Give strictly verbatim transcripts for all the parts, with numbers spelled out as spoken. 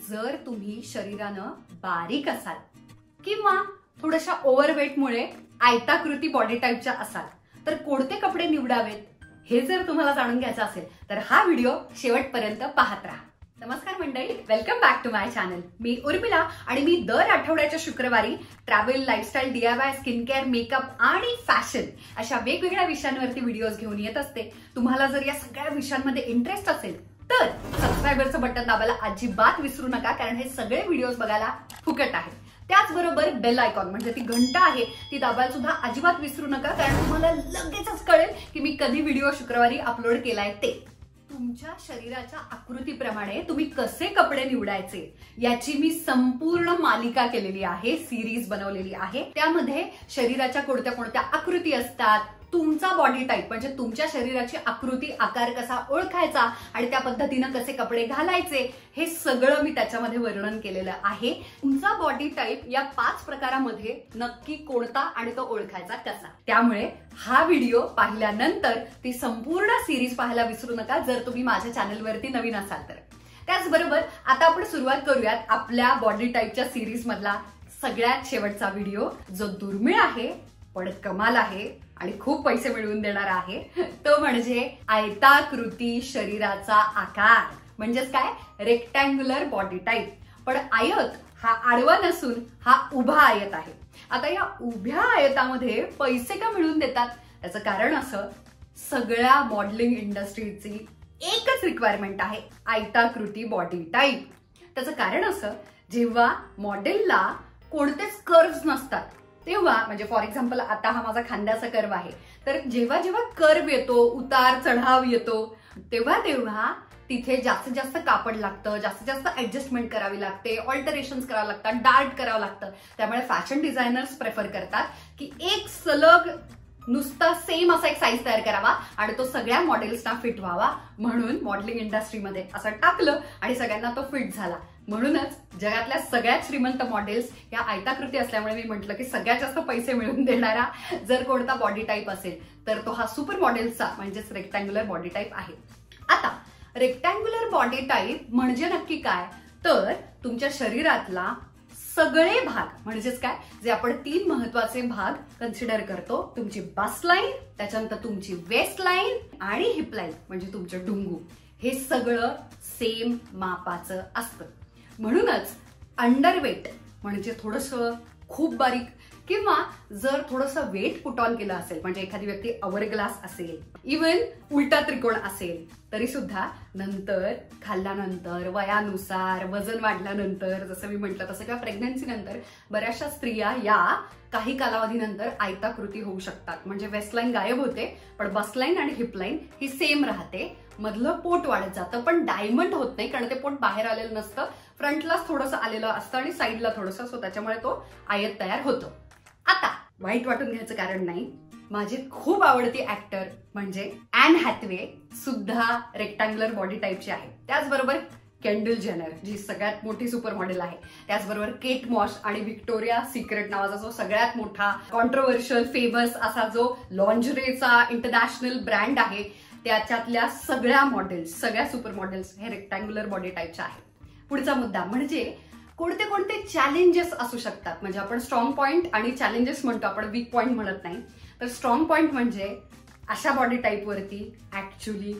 जर तुम्ही शरीरानं बारीक असाल किंवा थोड्याशा ओव्हरवेटमुळे आयताकृती बॉडी टाईपच्या असाल तर कोणते कपडे निवडावेत हे जर तुम्हाला जाणून घ्यायचं असेल तर हा व्हिडिओ शेवटपर्यंत पाहत राहा। नमस्कार मंडळी, welcome back to my channel. मी उर्मिला आणि मी दर आठवड्याच्या शुक्रवारी travel, lifestyle, DIY, skin care, makeup आणि फॅशन अशा वेगवेगळ्या विषयांवरती व्हिडिओज घेऊन येत असते। तुम्हाला जर या सगळ्या विषयांमध्ये इंटरेस्ट असेल तर सबस्क्रायबरचं बटन दाबायला अजिबात विसरू नका, कारण हे सगळे व्हिडिओज बघायला फुकट आहेत। त्याचबरोबर बेल आयकॉन म्हणजे ती घंटा आहे ती दाबायला सुद्धा अजिबात विसरू नका, कारण तुम्हाला लगेचच कळेल की मी कधी व्हिडिओ शुक्रवारी अपलोड केलाय ते। तुमच्या शरीराच्या आकृतीप्रमाणे तुम्ही कसे कपडे निवडायचे याची मी संपूर्ण मालिका केलेली आहे, सिरीज बनवलेली आहे। त्यामध्ये शरीराच्या कोणत्या कोणत्या आकृती असतात, तुमचा बॉडी टाईप म्हणजे तुमच्या शरीराची आकृती, आकार कसा ओळखायचा आणि त्या पद्धतीने कसे कपडे घालायचे हे सगळं मी त्याच्यामध्ये वर्णन केलेलं आहे। तुमचा बॉडी टाईप या पाच प्रकारामध्ये नक्की कोणता आणि तो ओळखायचा कसा। त्यामुळे हा व्हिडिओ पाहिल्यानंतर ती संपूर्ण सिरीज पाहायला विसरू नका जर तुम्ही माझ्या चॅनलवरती नवीन असाल तर। त्याचबरोबर आता आपण सुरुवात करूयात आपल्या बॉडी टाईपच्या सिरीज मधला सगळ्यात शेवटचा व्हिडिओ, जो दुर्मिळ आहे पण कमाल आहे आणि खूप पैसे मिळवून देणार आहे, तो म्हणजे आयताकृती शरीराचा आकार, म्हणजेच काय रेक्टँग्युलर बॉडी टाईप। पण आयत हा आडवा नसून हा उभा आयत आहे। आता या उभ्या आयतामध्ये पैसे का मिळवून देतात त्याचं कारण असं, सगळ्या मॉडेलिंग इंडस्ट्रीची एकच रिक्वायरमेंट आहे, आयताकृती बॉडी टाईप। त्याचं कारण असं, जेव्हा मॉडेलला कोणतेच कर्व्स नसतात तेव्हा, म्हणजे फॉर एक्झाम्पल आता हा माझा खांद्याचा कर्व आहे, तर जेव्हा जेव्हा कर्व येतो, उतार चढाव येतो, तेव्हा तेव्हा तिथे जास्तीत जास्त कापड लागतं, जास्तीत जास्त ऍडजस्टमेंट करावी लागते, ऑल्टरेशन्स करावं लागतात, डार्ट करावं लागतं। त्यामुळे फॅशन डिझायनर्स प्रेफर करतात की एक सलग नुसता सेम असा एक साईज तयार करावा आणि तो सगळ्या मॉडेल्सना फिट व्हावा, म्हणून मॉडेलिंग इंडस्ट्रीमध्ये असं टाकलं आणि सगळ्यांना तो फिट झाला। म्हणूनच जगातल्या सगळ्यात श्रीमंत मॉडेल्स या आयताकृती असल्यामुळे मी म्हटलं की सगळ्यात जास्त पैसे मिळवून देणारा जर कोणता बॉडी टाईप असेल तर तो हा सुपर मॉडेल्सचा म्हणजेच रेक्टँग्युलर बॉडी टाईप आहे। आता रेक्टँग्युलर बॉडी टाईप म्हणजे नक्की काय, तर तुमच्या शरीरातला सगळे भाग, म्हणजेच काय, जे आपण तीन महत्वाचे भाग कन्सिडर करतो, तुमची बस्ट लाईन, त्याच्यानंतर तुमची वेस्ट लाईन आणि हिप लाईन म्हणजे तुमचं डुंगू, हे सगळं सेम मापाचं असतं। म्हणूनच अंडरवेट म्हणजे थोडंसं खूप बारीक किंवा जर थोडंसं वेट पुट ऑन केलं असेल, म्हणजे एखादी व्यक्ती अवर ग्लास असेल, इवन उलटा त्रिकोण असेल, तरी सुद्धा नंतर खाल्ल्यानंतर, वयानुसार, वजन वाढल्यानंतर, जसं मी म्हटलं तसं किंवा प्रेग्नन्सी नंतर बऱ्याचशा स्त्रिया या काही कालावधीनंतर आयताकृती होऊ शकतात। म्हणजे वेस्टलाईन गायब होते पण बस्टलाईन आणि हिपलाईन ही सेम राहते, मधलं पोट वाढत जातं पण डायमंड होत नाही, कारण ते पोट बाहेर आलेलं नसतं, फ्रंटलाच थोडंसं आलेलं असतं आणि साईडला थोडंसं, सो त्याच्यामुळे तो आयत तयार होतो। आता वाईट वाटून घ्यायचं कारण नाही, माझी खूप आवडती ऍक्टर म्हणजे ॲन हॅथवे सुद्धा रेक्टँग्युलर बॉडी टाईपची आहे। त्याचबरोबर केंडल जेनर जी सगळ्यात मोठी सुपर मॉडेल आहे, त्याचबरोबर केट मॉस आणि व्हिक्टोरिया सिक्रेट नावाचा जो सगळ्यात मोठा कॉन्ट्रोवर्शियल फेमस असा जो लॉन्जरेचा इंटरनॅशनल ब्रँड आहे, त्याच्यातल्या सगळ्या मॉडेल्स, सगळ्या सुपर मॉडेल्स हे रेक्टँग्युलर बॉडी टाईपच्या आहेत। पुढचा मुद्दा म्हणजे कोणते कोणते चॅलेंजेस असू शकतात, म्हणजे आपण स्ट्रॉंग पॉइंट आणि चॅलेंजेस म्हणतो, आपण वीक पॉइंट म्हणत नाही। तर स्ट्रॉंग पॉइंट म्हणजे अशा बॉडी टाईपवरती ऍक्च्युली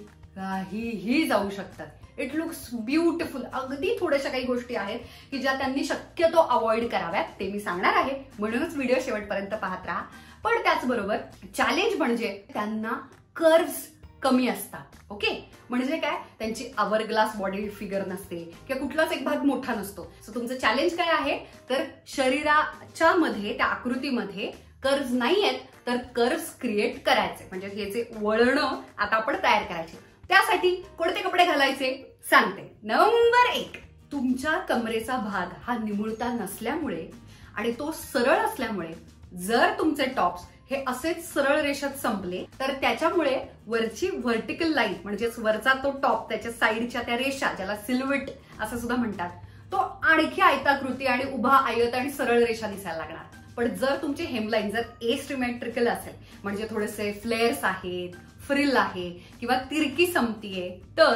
काहीही जाऊ शकतात। It looks beautiful. अगदी थोड्याशा काही गोष्टी आहेत की ज्या त्यांनी शक्यतो अवॉइड कराव्यात, ते मी सांगणार आहे, म्हणूनच व्हिडिओ शेवटपर्यंत पाहत राहा। पण त्याचबरोबर चॅलेंज म्हणजे त्यांना कर्व्स कमी असतात। ओके, म्हणजे काय, त्यांची अवर ग्लास बॉडी फिगर नसते किंवा कुठलाच एक भाग मोठा नसतो। सो तुमचं चॅलेंज काय आहे, तर शरीराच्या मध्ये, त्या आकृतीमध्ये कर्व्स नाही आहेत तर कर्व्स क्रिएट करायचे, म्हणजे हे जे वळण आता आपण तयार करायचे। त्यासाठी कोणते कपडे घालायचे सांगते। नंबर एक, तुमच्या कमरेचा भाग हा निमुळता नसल्यामुळे आणि तो सरळ असल्यामुळे जर तुमचे टॉप्स हे असेच सरळ रेषेत संपले तर त्याच्यामुळे वरची व्हर्टिकल लाईन म्हणजेच वरचा तो टॉप, त्याच्या साईडच्या त्या रेषा, ज्याला सिल्हूएट असं सुद्धा म्हणतात, तो आणखी आयताकृती आणि उभा आयत आणि सरळ रेषा दिसायला लागणार। पण जर तुमची हेमलाईन जर एसिमेट्रिकल असेल, म्हणजे थोडेसे फ्लेअर्स आहेत, फ्रिल आहे किंवा तिरकी संपतीये, तर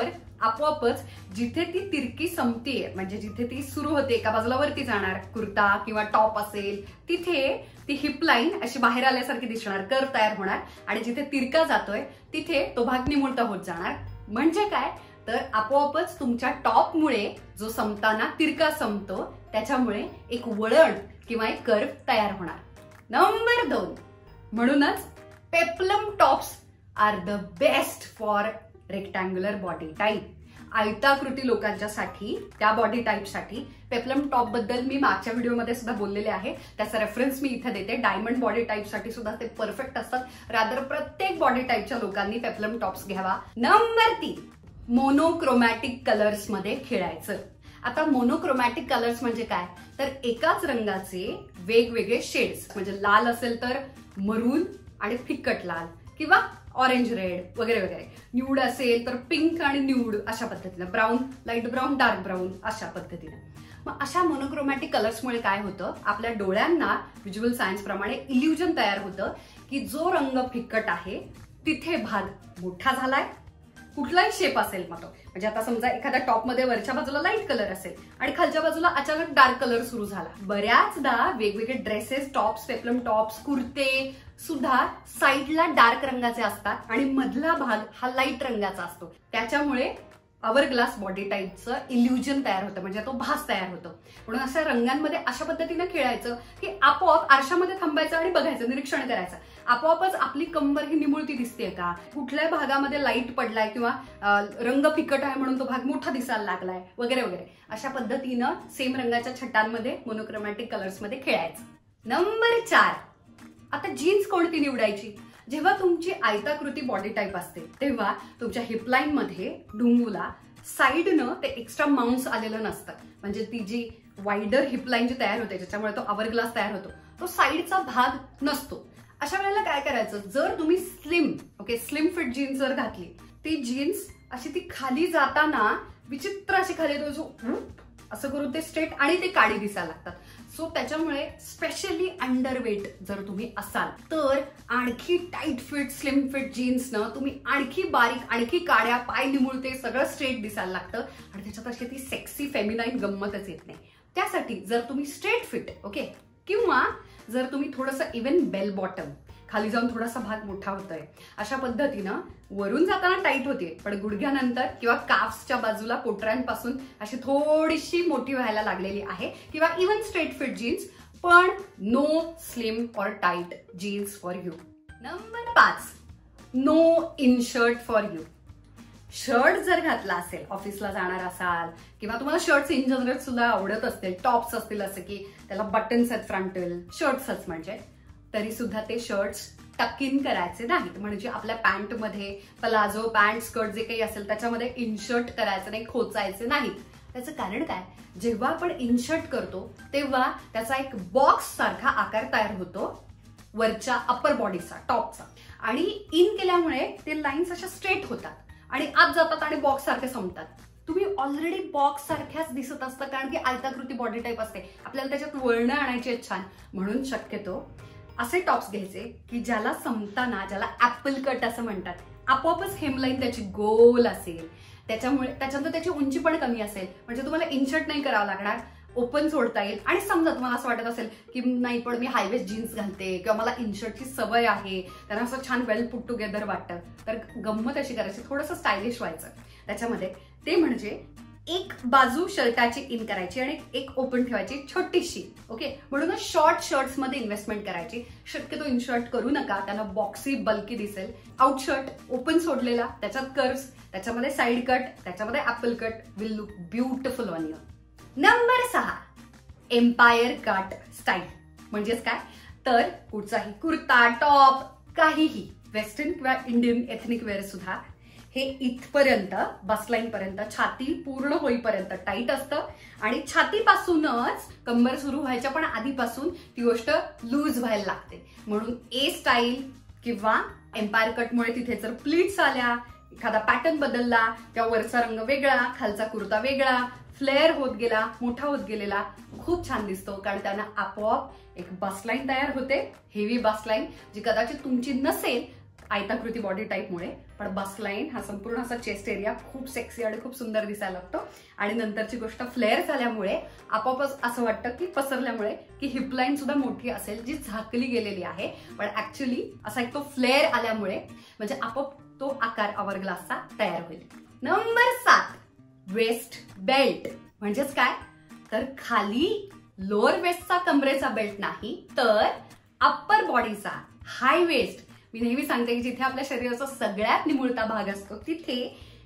आपोआपच जिथे ती तिरकी संपतीये, म्हणजे जिथे ती सुरू होते, एका बाजूला वरती जाणार कुर्ता किंवा टॉप असेल, तिथे ती हिप लाईन अशी बाहेर आल्यासारखी दिसणार, कर तयार होणार आणि जिथे तिरका जातोय तिथे तो भाग निमुळता होत जाणार. म्हणजे काय तर आपोआपच तुमच्या टॉपमुळे जो संपताना तिरका संपतो त्याच्यामुळे एक वळण किंवा एक कर्व तयार होणार. नंबर दोन, म्हणूनच peplum tops are the best for rectangular body type. आयताकृती लोकांच्यासाठी, त्या बॉडी टाईपसाठी पेप्लम टॉप बद्दल मी मागच्या व्हिडिओमध्ये सुद्धा बोललेले आहे, त्याचा रेफरन्स मी इथे देते. डायमंड बॉडी टाईपसाठी सुद्धा ते परफेक्ट असतात. रादर प्रत्येक बॉडी टाईपच्या लोकांनी पेप्लम टॉप्स घ्यावा. नंबर तीन, मोनोक्रोमॅटिक कलर्स मध्ये खेळायचं. आता मोनोक्रोमॅटिक कलर्स म्हणजे काय तर एकाच रंगाचे वेगवेगळे शेड्स, म्हणजे लाल असेल तर मरून आणि फिक्कट लाल किंवा ऑरेंज रेड वगैरे वगैरे, न्यूड असेल तर पिंक आणि न्यूड अशा पद्धतीने, brown light brown dark brown अशा पद्धतीने. मग अशा मोनोक्रोमॅटिक कलर्समुळे काय होतं, आपल्या डोळ्यांना व्हिज्युअल सायन्स प्रमाणे इल्युजन तयार होतं की जो रंग फिक्कट आहे तिथे भाग मोठा झालाय, कुठलाही शेप असेल मग तो. म्हणजे आता समजा एखाद्या टॉप मध्ये वरच्या बाजूला लाईट कलर असेल आणि खालच्या बाजूला अचानक डार्क कलर सुरू झाला. बऱ्याचदा वेगवेगळे ड्रेसेस, टॉप्स, पेप्लम टॉप्स, कुर्ते सुद्धा साईडला डार्क रंगाचे असतात आणि मधला भाग हा लाईट रंगाचा असतो. त्याच्यामुळे अवर ग्लास बॉडी टाईपचं इल्युजन तयार होतं, म्हणजे तो भास तयार होतो. म्हणून अशा रंगांमध्ये अशा पद्धतीने खेळायचं की आपोआप आरशामध्ये थांबायचं आणि बघायचं, निरीक्षण करायचं. आपोआपच आपली कंबर ही निमुळती दिसते का, कुठल्या भागामध्ये लाईट पडलाय किंवा रंग फिकट आहे म्हणून तो भाग मोठा दिसायला लागलाय वगैरे वगैरे. अशा पद्धतीनं सेम रंगाच्या छटांमध्ये मोनोक्रोमॅटिक कलर्स मध्ये खेळायचं. नंबर चार, आता जीन्स कोणती निवडायची. जेव्हा तुमची आयताकृती बॉडी टाईप असते तेव्हा तुमच्या हिपलाईन मध्ये डुंगूला साईडनं ते एक्स्ट्रा माउंट्स आलेलं नसतं, म्हणजे ती जी वाईडर हिपलाईन जी तयार होते ज्याच्यामुळे तो अवर ग्लास तयार होतो, तो साईडचा भाग नसतो. अशा वेळेला काय करायचं, जर तुम्ही slim okay slim fit jeans जर घातली, ती जीन्स अशी ती खाली जाताना विचित्र अशी खाली असं करून ते स्ट्रेट आणि ते काडी दिसायला लागतात. सो त्याच्यामुळे स्पेशली अंडरवेट जर तुम्ही असाल तर आणखी टाईट फिट स्लिम फिट जीन्सनं तुम्ही आणखी बारीक, आणखी काड्या, पाय निमुळते, सगळं स्ट्रेट दिसायला लागतं आणि त्याच्यात अशी ती सेक्सी फेमिनाईन गंमतच येत नाही. त्यासाठी जर तुम्ही स्ट्रेट फिट ओके किंवा जर तुम्ही थोडंसं इव्हन बेल बॉटम खाली जाऊन थोडासा भाग मोठा होतोय, अशा पद्धतीनं वरून जाताना टाईट होते पण गुडघ्यानंतर किंवा काफ्सच्या बाजूला पोटऱ्यांपासून अशी थोडीशी मोठी व्हायला लागलेली आहे, किंवा इव्हन स्ट्रेट फिट जीन्स पण no slim or tight jeans for you. Number पाच, no in shirt for you. Shirt जर घातला असेल, ऑफिसला जाणार असाल किंवा तुम्हाला शर्ट्स इन जनरल सुद्धा आवडत असतील, टॉप्स असतील असं की त्याला बटन्स आहेत फ्रंटल, शर्ट्सच म्हणजे, तरी सुद्धा ते शर्ट्स टक इन करायचे नाहीत. म्हणजे आपल्या पॅन्ट मध्ये प्लाझो पॅन्ट स्कर्ट जे काही असेल त्याच्यामध्ये इनशर्ट करायचं नाही, खोचायचे नाहीत. त्याचं कारण काय, जेव्हा आपण इनशर्ट करतो तेव्हा त्याचा एक बॉक्स सारखा आकार तयार होतो वरच्या अप्पर बॉडीचा, टॉपचा, आणि इन केल्यामुळे ते लाईन्स अशा स्ट्रेट होतात आणि आत जातात आणि बॉक्स सारखे संपतात. तुम्ही ऑलरेडी बॉक्स सारख्याच दिसत असतं कारण की आयताकृती बॉडी टाईप असते, आपल्याला त्याच्यात वळणं आणायची आहेत छान. म्हणून शक्यतो असे टॉप्स घ्यायचे की ज्याला संपताना, ज्याला ऍपल कट असं म्हणतात, आपोआपच हेमलाईन त्याची गोल असेल, त्याच्यामुळे त्याच्यानंतर त्याची उंची पण कमी असेल, म्हणजे तुम्हाला इनशर्ट नाही करावं लागणार, ओपन सोडता येईल. आणि समजा तुम्हाला असं वाटत असेल की नाही पण मी हायवेस्ट जीन्स घालते किंवा मला इनशर्टची सवय आहे, त्यांना असं छान वेल पुट टुगेदर वाटतं, तर गंमत अशी करायची, थोडंसं स्टायलिश व्हायचं त्याच्यामध्ये. ते म्हणजे एक बाजू शर्टाची इन करायची आणि एक ओपन ठेवायची छोटीशी ओके. म्हणूनच शॉर्ट शर्ट्स मध्ये इन्व्हेस्टमेंट करायची. शक्यतो इनशर्ट करू नका, त्यांना बॉक्सी बल्की दिसेल. आउट शर्ट ओपन सोडलेला, त्याच्यात कर्व्स, त्याच्यामध्ये साईड कट, त्याच्यामध्ये apple cut, will look beautiful on you. Number सहा, एम्पायर कट स्टाईल. म्हणजेच काय तर कुठचाही कुर्ता, टॉप, काहीही वेस्टर्न किंवा इंडियन एथनिक वेअर सुद्धा हे इथपर्यंत बसलाईन पर्यंत, छाती पूर्ण होईपर्यंत टाईट असतं आणि छातीपासूनच कंबर सुरू व्हायच्या पण आधीपासून ती गोष्ट लूज व्हायला लागते. म्हणून ए स्टाईल किंवा एम्पायर कटमुळे तिथे जर प्लीट्स आल्या, एखादा पॅटर्न बदलला, त्या वरचा रंग वेगळा, खालचा कुर्ता वेगळा, फ्लेअर होत गेला, मोठा होत गेलेला, खूप छान दिसतो. कारण त्यांना आपोआप एक बसलाईन तयार होते, हेवी बसलाईन, जी कदाचित तुमची नसेल आयताकृती बॉडी टाईपमुळे, पण बस्ट लाईन हा संपूर्ण असा चेस्ट एरिया खूप सेक्सी आणि खूप सुंदर दिसायला लागतो. आणि नंतरची गोष्ट फ्लेअर झाल्यामुळे आपोआपच असं वाटतं की पसरल्यामुळे की हिप लाईन सुद्धा मोठी असेल जी झाकली गेलेली आहे, पण ऍक्च्युली असा एक तो फ्लेअर आल्यामुळे म्हणजे आपोआप तो आकार अवरग्लासचा तयार होईल. नंबर सात, वेस्ट बेल्ट. म्हणजेच काय तर खाली लोअर वेस्टचा कमरेचा बेल्ट नाही तर अप्पर बॉडीचा हाय वेस्ट. मी नेहमी सांगते की जिथे आपल्या शरीराचा सगळ्यात निमुळता भाग असतो तिथे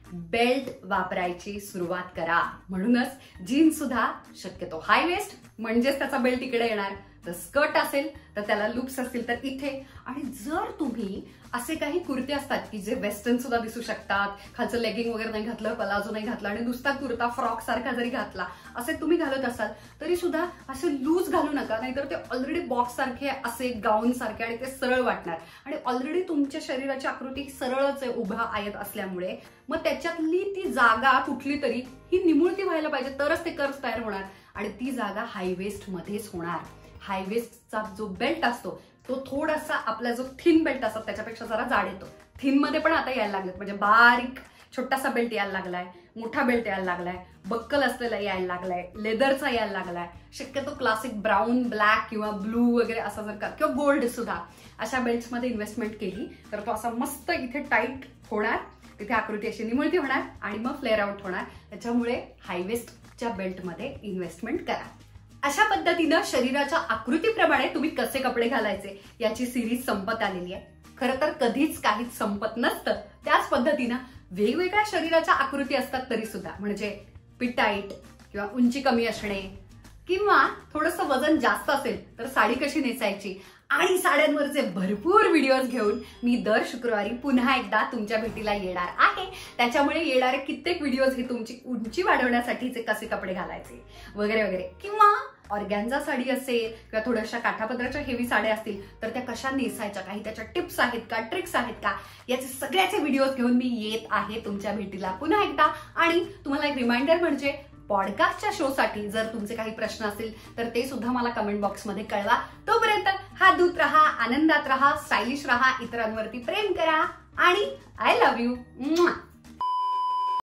बेल्ट वापरायची सुरुवात करा. म्हणूनच जीन्स सुद्धा शक्यतो हाय वेस्ट म्हणजेच त्याचा बेल्ट इकडे येणार. तर स्कर्ट असेल तर त्याला लूप्स असतील तर इथे. आणि जर तुम्ही असे काही कुर्ते असतात की जे वेस्टर्न सुद्धा दिसू शकतात, खालचं लेगिंग वगैरे नाही घातलं, पलाजो नाही घातला आणि नुसता कुर्ता फ्रॉक सारखा जरी घातला असे तुम्ही घालत असाल तरी सुद्धा असे लूज घालू नका, नाहीतर ते ऑलरेडी बॉक्स सारखे असे गाऊन सारखे आणि ते सरळ वाटणार. आणि ऑलरेडी तुमच्या शरीराची आकृती सरळच आहे उभा आयत असल्यामुळे मग त्याच्यातली ती जागा कुठली तरी ही निमुळती व्हायला पाहिजे तरच ते कर्व्स तयार होणार आणि ती जागा हाय वेस्ट मध्येच होणार. हाय वेस्टचा जो बेल्ट असतो तो थोडासा आपला जो थिन बेल्ट असतो त्याच्यापेक्षा जरा जाड येतो. थिन मध्ये पण आता यायला लागलेत, म्हणजे बारीक छोटासा बेल्ट यायला लागलाय, मोठा बेल्ट यायला लागलाय, बक्कल असलेला यायला लागलाय, लेदरचा यायला लागलाय. शक्यतो क्लासिक ब्राऊन, ब्लॅक किंवा ब्लू वगैरे असा जर का किंवा गोल्ड सुद्धा अशा बेल्ट्स मध्ये इन्व्हेस्टमेंट केली तर तो असा मस्त इथे टाईट होणार, तिथे आकृती अशी निमुळती होणार आणि मग फ्लेअर आउट होणार. त्याच्यामुळे हाय वेस्टच्या बेल्टमध्ये इन्व्हेस्टमेंट करा. अशा पद्धतीनं शरीराच्या आकृतीप्रमाणे तुम्ही कसे कपडे घालायचे याची सिरीज संपत आलेली आहे. खरं तर कधीच काहीच संपत नसतं. त्याच पद्धतीनं वेगवेगळ्या शरीराच्या आकृती असतात तरी सुद्धा, म्हणजे पिटाईट किंवा उंची कमी असणे किंवा थोडंसं वजन जास्त असेल तर साडी कशी नेसायची आणि साड्यांवरचे भरपूर व्हिडिओज घेऊन मी दर शुक्रवारी पुन्हा एकदा तुमच्या भेटीला येणार आहे. त्याच्यामुळे येणारे कित्येक व्हिडिओज हे तुमची उंची वाढवण्यासाठीचे कसे कपडे घालायचे वगैरे वगैरे, किंवा ऑर्गॅन्झा साडी असेल किंवा थोड्याशा काठापदराच्या हेवी साड्या असतील तर त्या कशा नेसायच्या, काही त्याच्या टिप्स आहेत का, ट्रिक्स आहेत का, याचे सगळ्याचे व्हिडिओज घेऊन मी येत आहे तुमच्या भेटीला पुन्हा एकदा. आणि तुम्हाला एक रिमाइंडर म्हणजे पॉडकास्टच्या शो साठी जर तुमचे काही प्रश्न असतील तर ते सुद्धा मला कमेंट बॉक्समध्ये कळवा. तोपर्यंत हा दूत राहा, आनंदात राहा, स्टायलिश राहा, इतरांवरती प्रेम करा आणि आय लव्ह यू.